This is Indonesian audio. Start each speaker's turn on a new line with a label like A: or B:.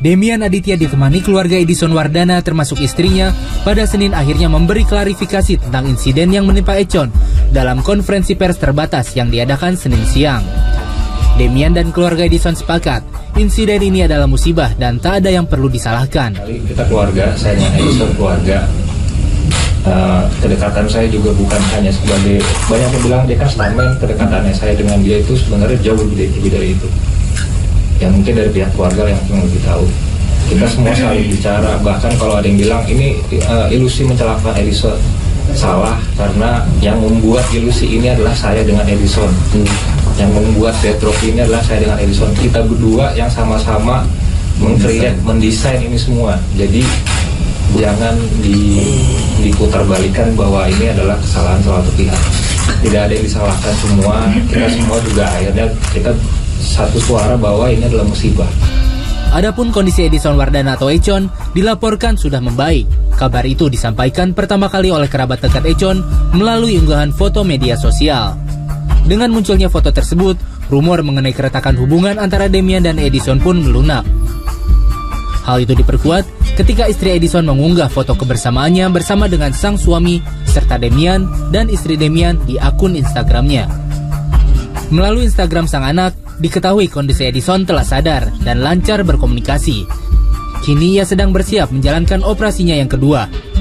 A: Demian Aditya ditemani keluarga Edison Wardana termasuk istrinya pada Senin akhirnya memberi klarifikasi tentang insiden yang menimpa Echon dalam konferensi pers terbatas yang diadakan Senin siang. Demian dan keluarga Edison sepakat insiden ini adalah musibah dan tak ada yang perlu disalahkan.
B: Kita keluarga, saya dengan Edison keluarga. Kedekatan saya juga bukan hanya sebagai, banyak yang bilang dia kan stuntman, kedekatannya saya dengan dia itu sebenarnya jauh lebih dari itu. Yang mungkin dari pihak keluarga yang lebih tahu. Kita semua saling bicara, bahkan kalau ada yang bilang ini ilusi mencelakakan Edison, salah, karena yang membuat ilusi ini adalah saya dengan Edison. Yang membuat Death ini adalah saya dengan Edison. Kita berdua yang sama-sama mendesain ini semua. Jadi jangan diputarbalikan bahwa ini adalah kesalahan salah satu pihak. Tidak ada yang disalahkan semua. Kita semua juga akhirnya kita satu suara bahwa ini adalah musibah.
A: Adapun kondisi Edison Wardana atau Echon dilaporkan sudah membaik. Kabar itu disampaikan pertama kali oleh kerabat dekat Echon melalui unggahan foto media sosial. Dengan munculnya foto tersebut, rumor mengenai keretakan hubungan antara Demian dan Edison pun melunak. Hal itu diperkuat ketika istri Edison mengunggah foto kebersamaannya bersama dengan sang suami serta Demian dan istri Demian di akun Instagramnya. Melalui Instagram sang anak, diketahui kondisi Edison telah sadar dan lancar berkomunikasi. Kini ia sedang bersiap menjalankan operasinya yang kedua.